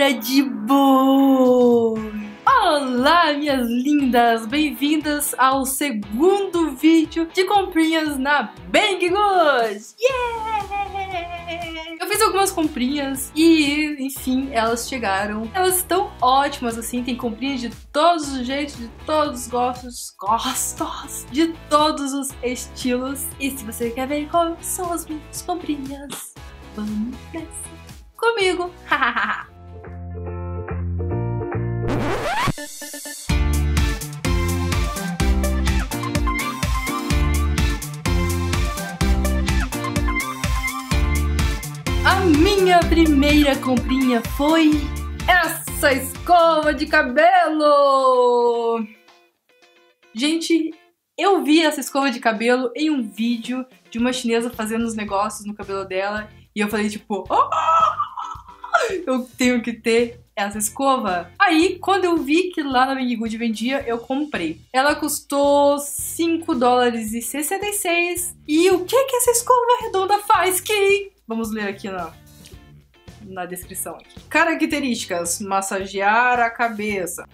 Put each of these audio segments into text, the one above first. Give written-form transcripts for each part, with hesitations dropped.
cara de boi! Olá, minhas lindas! Bem-vindas ao segundo vídeo de comprinhas na Bang Good! Yeah! Eu fiz algumas comprinhas e, enfim, elas chegaram. Elas estão ótimas, assim, tem comprinhas de todos os jeitos, de todos os gostos, de todos os estilos. E se você quer ver como são as minhas comprinhas, vamos nessa comigo! Hahaha! A minha primeira comprinha foi essa escova de cabelo! Gente, eu vi essa escova de cabelo em um vídeo de uma chinesa fazendo os negócios no cabelo dela e eu falei tipo, eu tenho que ter essa escova. Aí, quando eu vi que lá na Bang Good vendia, eu comprei. Ela custou $5,66. E o que essa escova redonda faz? Vamos ler aqui na descrição. Aqui. Características: massagear a cabeça.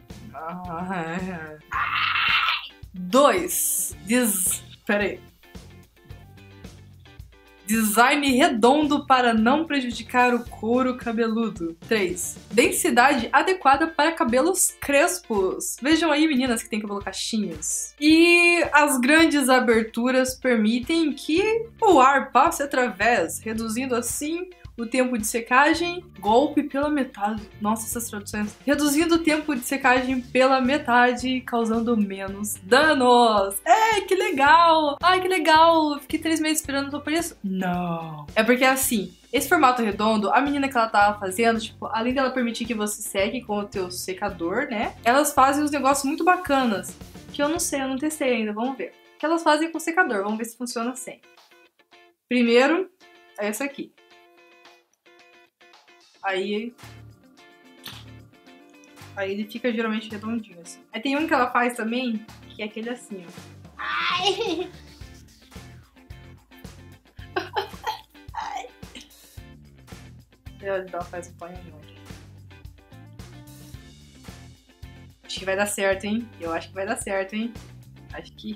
2. Peraí. Design redondo para não prejudicar o couro cabeludo. 3. Densidade adequada para cabelos crespos. Vejam aí, meninas que têm cabelo caixinhos. E as grandes aberturas permitem que o ar passe através, reduzindo assim o tempo de secagem, golpe pela metade. Nossa, essas traduções. Reduzindo o tempo de secagem pela metade, causando menos danos. Que legal! Ai, que legal! Fiquei 3 meses esperando o preço. Não! É porque assim, esse formato redondo, a menina que ela tava fazendo, tipo, além dela permitir que você seque com o teu secador, né? Elas fazem uns negócios muito bacanas. Que eu não sei, eu não testei ainda, vamos ver. Que elas fazem com o secador, vamos ver se funciona assim. Primeiro, é essa aqui. Aí ele fica geralmente redondinho, assim. Aí tem um que ela faz também, que é aquele assim, ó. Ai! Ela faz o banho muito. Acho que vai dar certo, hein? Eu acho que vai dar certo, hein? Acho que...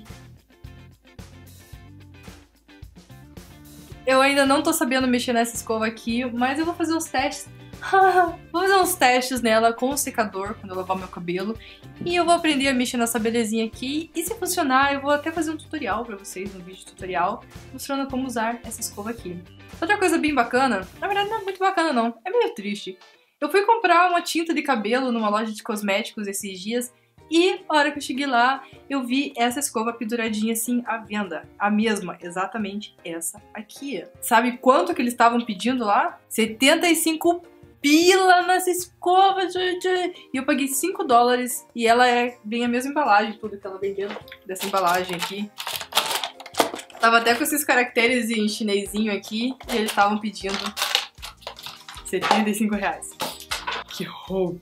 Eu ainda não tô sabendo mexer nessa escova aqui, mas eu vou fazer uns testes. Vou fazer uns testes nela com o secador quando eu lavar meu cabelo. E eu vou aprender a mexer nessa belezinha aqui. E se funcionar, eu vou até fazer um tutorial pra vocês, um vídeo tutorial, mostrando como usar essa escova aqui. Outra coisa bem bacana, na verdade não é muito bacana não, é meio triste. Eu fui comprar uma tinta de cabelo numa loja de cosméticos esses dias. E a hora que eu cheguei lá, eu vi essa escova penduradinha assim à venda. A mesma, exatamente essa aqui. Sabe quanto que eles estavam pedindo lá? 75 pila nessa escova, gente! E eu paguei $5 e ela vem a mesma embalagem, tudo que ela vem dentro dessa embalagem aqui. Tava até com esses caracteres em chinesinho aqui e eles estavam pedindo R$75. Que roubo!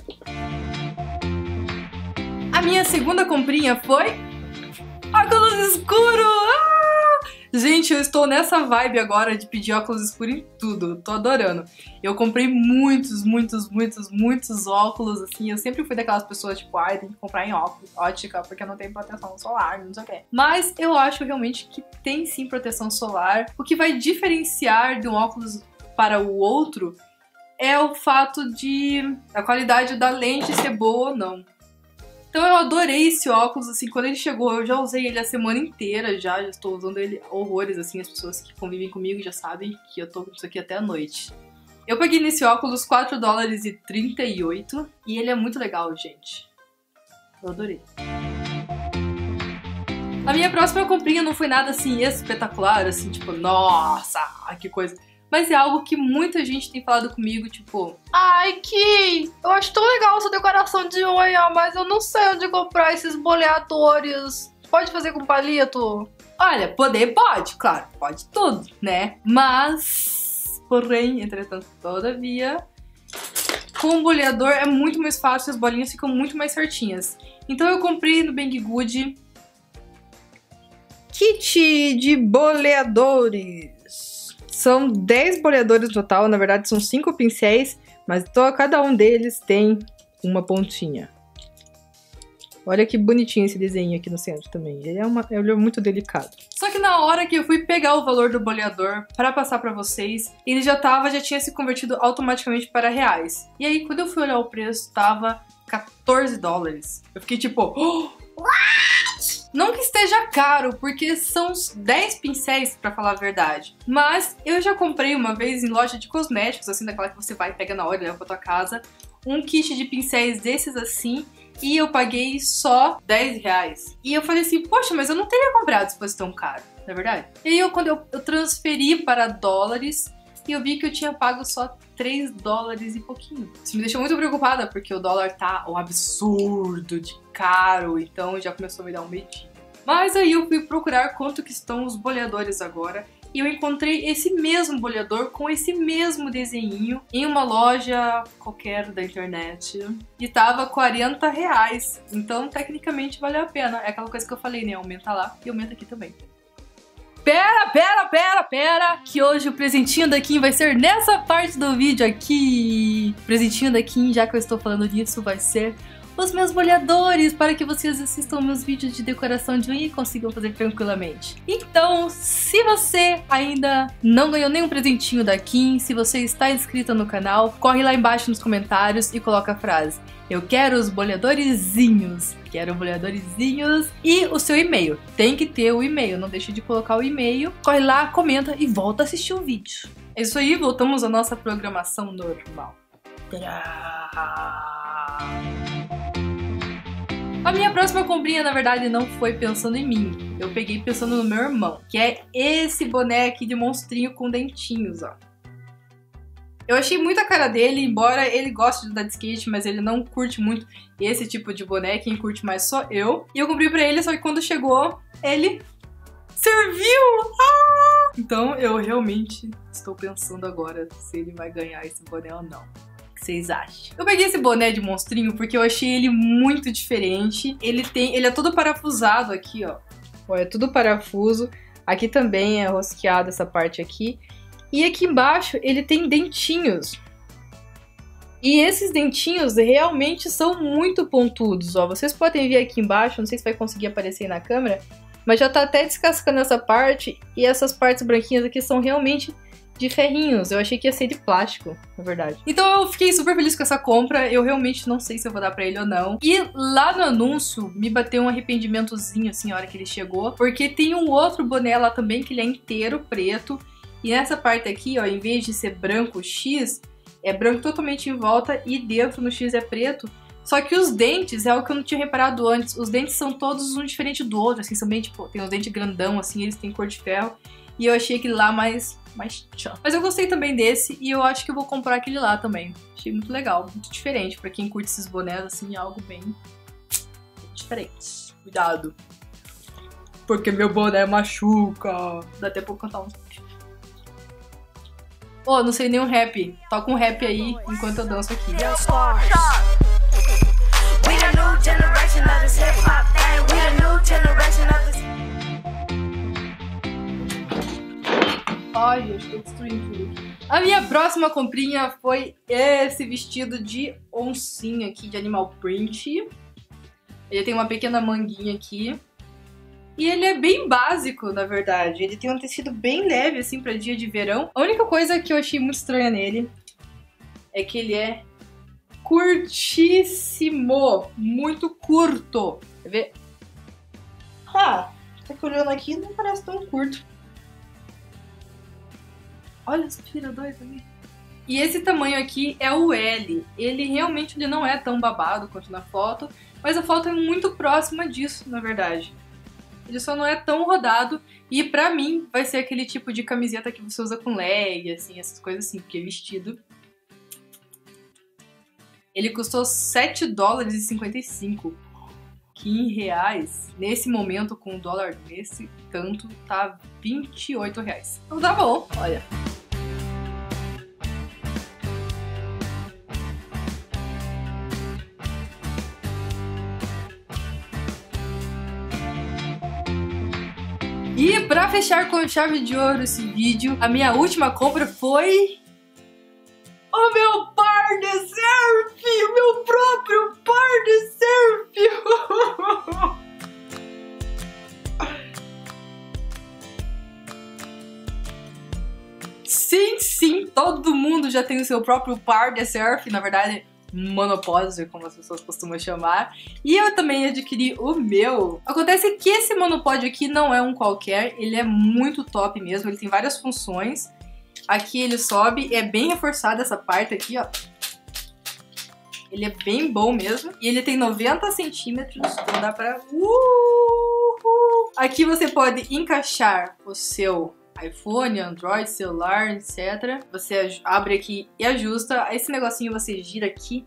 A minha segunda comprinha foi óculos escuros! Gente, eu estou nessa vibe agora de pedir óculos escuros em tudo. Tô adorando. Eu comprei muitos óculos, assim. Eu sempre fui daquelas pessoas, tipo, tem que comprar em ótica, porque eu não tenho proteção solar, não sei o que. Mas eu acho realmente que tem sim proteção solar. O que vai diferenciar de um óculos para o outro é o fato de a qualidade da lente ser boa ou não. Então eu adorei esse óculos, assim, quando ele chegou, eu já usei ele a semana inteira, já estou usando ele horrores, assim, as pessoas que convivem comigo já sabem que eu tô com isso aqui até a noite. Eu paguei nesse óculos $4,38 e ele é muito legal, gente. Eu adorei. A minha próxima comprinha não foi nada, assim, espetacular, assim, tipo, nossa, que coisa... Mas é algo que muita gente tem falado comigo, tipo... Ai, Ki, eu acho tão legal essa decoração de unha, mas eu não sei onde comprar esses boleadores. Pode fazer com palito? Olha, poder pode, claro, pode tudo, né? Mas, porém, entretanto, todavia, com o boleador é muito mais fácil, as bolinhas ficam muito mais certinhas. Então eu comprei no Bang Good kit de boleadores. São 10 boleadores no total, na verdade são 5 pincéis Mas cada um deles tem uma pontinha. Olha que bonitinho esse desenho aqui no centro também. Ele é muito delicado. Só que na hora que eu fui pegar o valor do boleador pra passar pra vocês, ele já tinha se convertido automaticamente para reais. E aí, quando eu fui olhar o preço, tava 14 dólares. Eu fiquei tipo... Oh, what? Não que esteja caro, porque são uns 10 pincéis, pra falar a verdade. Mas eu já comprei uma vez em loja de cosméticos, assim, daquela que você vai e pega na hora e leva pra tua casa, um kit de pincéis desses assim, e eu paguei só 10 reais. E eu falei assim, poxa, mas eu não teria comprado se fosse tão caro, não é verdade? E aí quando eu transferi para dólares, e eu vi que eu tinha pago só 3 dólares e pouquinho. Isso me deixou muito preocupada, porque o dólar tá um absurdo de caro, então já começou a me dar um medinho. Mas aí eu fui procurar quanto que estão os boleadores agora, e eu encontrei esse mesmo boleador com esse mesmo desenhinho em uma loja qualquer da internet. E tava 40 reais. Então, tecnicamente, valeu a pena. É aquela coisa que eu falei, né? Aumenta lá e aumenta aqui também. Pera! Que hoje o presentinho da Kim vai ser nessa parte do vídeo aqui. O presentinho da Kim, já que eu estou falando disso, vai ser... os meus boleadores, para que vocês assistam meus vídeos de decoração de unha e consigam fazer tranquilamente. Então, se você ainda não ganhou nenhum presentinho da Kim, se você está inscrito no canal, corre lá embaixo nos comentários e coloca a frase: eu quero os boleadorzinhos. Quero boleadorzinhos. E o seu e-mail. Tem que ter o e-mail, não deixe de colocar o e-mail. Corre lá, comenta e volta a assistir o vídeo. É isso aí, voltamos à nossa programação normal. A minha próxima comprinha, na verdade, não foi pensando em mim. Eu peguei pensando no meu irmão, que é esse boné aqui de monstrinho com dentinhos, ó. Eu achei muito a cara dele, embora ele goste de andar de skate, mas ele não curte muito esse tipo de boné, quem curte mais sou eu. E eu comprei pra ele, só que quando chegou, ele serviu! Ah! Então eu realmente estou pensando agora se ele vai ganhar esse boné ou não. Vocês acham? Eu peguei esse boné de monstrinho porque eu achei ele muito diferente. Ele é todo parafusado aqui, ó. É tudo parafuso. Aqui também é rosqueado essa parte aqui. E aqui embaixo ele tem dentinhos. E esses dentinhos realmente são muito pontudos, ó. Vocês podem ver aqui embaixo, não sei se vai conseguir aparecer aí na câmera, mas já tá até descascando essa parte. E essas partes branquinhas aqui são realmente de ferrinhos. Eu achei que ia ser de plástico, na verdade. Então eu fiquei super feliz com essa compra. Eu realmente não sei se eu vou dar pra ele ou não. E lá no anúncio me bateu um arrependimentozinho, assim, a hora que ele chegou. Porque tem um outro boné lá também, que ele é inteiro preto. E nessa parte aqui, ó, em vez de ser branco X, é branco totalmente em volta e dentro no X é preto. Só que os dentes, é o que eu não tinha reparado antes. Os dentes são todos um diferente do outro, assim, são bem, tipo, tem uns dentes grandão, assim, eles têm cor de ferro. E eu achei aquele lá mais tchan. Mas eu gostei também desse e eu acho que eu vou comprar aquele lá também. Achei muito legal, muito diferente. Pra quem curte esses bonés, assim, é algo bem diferente. Cuidado. Porque meu boné machuca. Dá até pra eu cantar um... Oh, não sei nenhum rap. Toca um rap aí enquanto eu danço aqui. Ai, gente, tô destruindo tudo aqui. A minha próxima comprinha foi esse vestido de oncinha aqui, de animal print. Ele tem uma pequena manguinha aqui. E ele é bem básico, na verdade. Ele tem um tecido bem leve, assim, pra dia de verão. A única coisa que eu achei muito estranha nele é que ele é curtíssimo. Muito curto. Quer ver? Ah, tá que olhando aqui não parece tão curto. Olha essa tiradores ali. E esse tamanho aqui é o L. Ele realmente não é tão babado quanto na foto, mas a foto é muito próxima disso, na verdade. Ele só não é tão rodado e pra mim vai ser aquele tipo de camiseta que você usa com leg, assim, essas coisas assim, porque vestido. Ele custou 7 dólares e 55. Que em reais, nesse momento, com o dólar nesse tanto, tá 28 reais. Então tá bom, olha. E pra fechar com chave de ouro esse vídeo, a minha última compra foi... o meu par par de surf! O meu próprio par de surf! Sim, todo mundo já tem o seu próprio par de surf, na verdade, monopólio, como as pessoas costumam chamar. E eu também adquiri o meu. Acontece que esse monopólio aqui não é um qualquer, ele é muito top mesmo, ele tem várias funções. Aqui ele sobe, é bem reforçada essa parte aqui, ó. Ele é bem bom mesmo. E ele tem 90 centímetros, então dá pra... Aqui você pode encaixar o seu iPhone, Android, celular, etc. Você abre aqui e ajusta. Esse negocinho você gira aqui.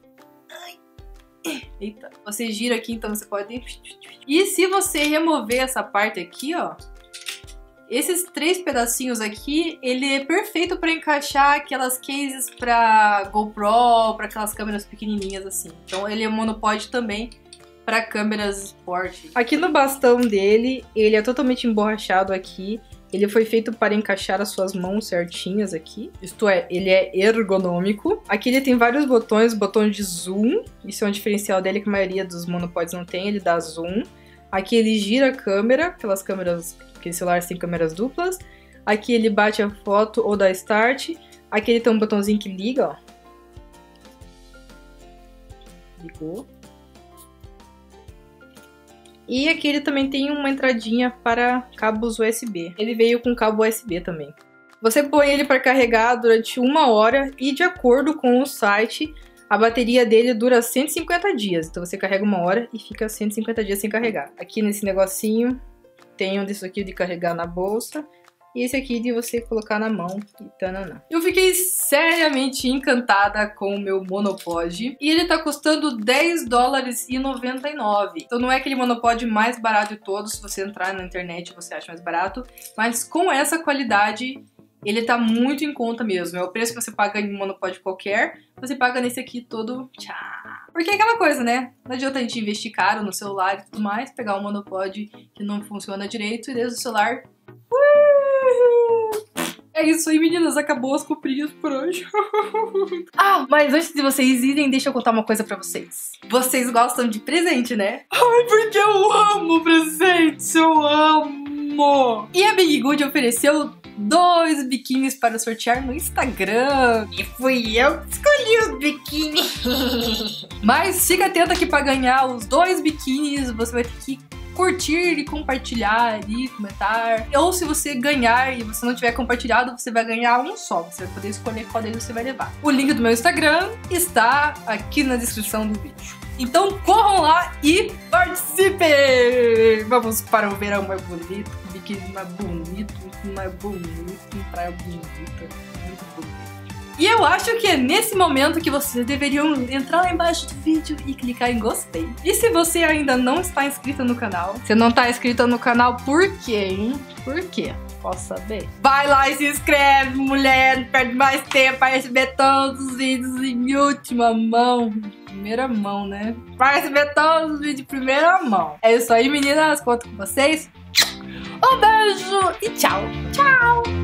Eita. Você gira aqui, então você pode... E se você remover essa parte aqui, ó, esses 3 pedacinhos aqui, ele é perfeito para encaixar aquelas cases para GoPro, para aquelas câmeras pequenininhas assim. Então ele é monopod também para câmeras Sport. Aqui no bastão dele, ele é totalmente emborrachado aqui. Ele foi feito para encaixar as suas mãos certinhas aqui. Isto é, ele é ergonômico. Aqui ele tem vários botões, botão de zoom. Isso é um diferencial dele que a maioria dos monopods não tem, ele dá zoom. Aqui ele gira a câmera, aqueles celulares têm câmeras duplas. Aqui ele bate a foto ou dá start. Aqui ele tem um botãozinho que liga, ó. Ligou. E aqui ele também tem uma entradinha para cabos USB. Ele veio com cabo USB também. Você põe ele para carregar durante 1 hora e, de acordo com o site, a bateria dele dura 150 dias. Então você carrega 1 hora e fica 150 dias sem carregar. Aqui nesse negocinho tem um disso aqui de carregar na bolsa. E esse aqui de você colocar na mão e tananã. Eu fiquei seriamente encantada com o meu monopod. E ele tá custando $10,99. Então não é aquele monopod mais barato de todos. Se você entrar na internet você acha mais barato. Mas com essa qualidade, ele tá muito em conta mesmo. É o preço que você paga em um monopod qualquer. Você paga nesse aqui todo... Tchau! Porque é aquela coisa, né? Não adianta a gente investir caro no celular e tudo mais. Pegar um monopod que não funciona direito e desde o celular... É isso aí, meninas. Acabou as comprinhas por hoje. Mas antes de vocês irem, deixa eu contar uma coisa pra vocês. Vocês gostam de presente, né? Ai, porque eu amo presente. Eu amo. E a Big Good ofereceu 2 biquínis para sortear no Instagram. E fui eu que escolhi os biquínis. Mas fica atenta que pra ganhar os 2 biquínis, você vai ter que curtir e compartilhar e comentar. Ou se você ganhar e você não tiver compartilhado, você vai ganhar um só. Você vai poder escolher qual deles você vai levar. O link do meu Instagram está aqui na descrição do vídeo. Então corram lá e participem! Vamos para o verão mais bonito, biquíni mais bonito, praia bonita, muito bonito. E eu acho que é nesse momento que vocês deveriam entrar lá embaixo do vídeo e clicar em gostei. E se você ainda não está inscrita no canal, você não está inscrita no canal por quê, hein? Por quê? Posso saber? Vai lá e se inscreve, mulher! Não perde mais tempo para receber todos os vídeos em última mão. Primeira mão, né? Para receber todos os vídeos em primeira mão. É isso aí, meninas. Conto com vocês. Um beijo e tchau! Tchau!